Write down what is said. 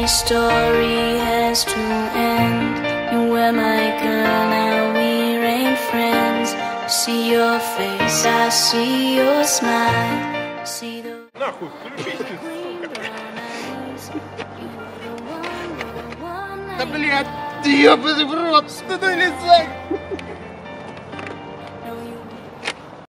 Every story has to end. You were my girl, now we ain't friends. See your face, I see your smile. See the Нахуй, включите, сука. Да блядь, ёбаный в рот, что ты лезай?